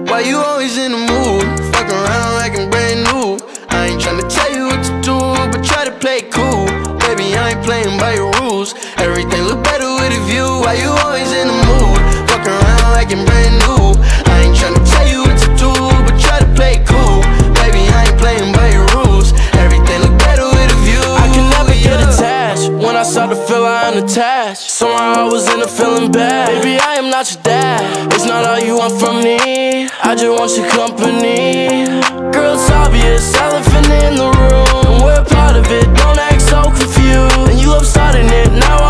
Why you always in the mood? Fuck around like I'm brand new. I ain't tryna tell you what to do, but try to play it cool. Baby, I ain't playing by your rules. Everything look better with a view. Why you always in the mood? Fuck around like I'm brand new. I ain't tryna tell you what to do, but try to play it cool. Baby, I ain't playing by your rules. Everything look better with a view. I can never get attached. When I start to feel I unattached, somehow I was in a feeling bad. Baby, I am not your dad. It's not all you want from me. I just want your company. Girl, it's obvious, elephant in the room. We're part of it, don't act so confused. And you love starting it, now